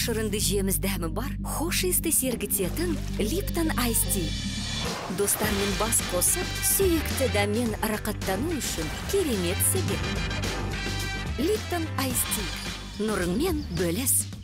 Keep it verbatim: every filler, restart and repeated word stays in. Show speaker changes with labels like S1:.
S1: шырынды жеміз дәмі бар, хош есті сергітетін Липтон Ice Tea. Достармен бас қосып, сүйікті дәммен рақаттану үшін керемет себеп. Липтон Ice Tea. Нұрыңмен бөліс.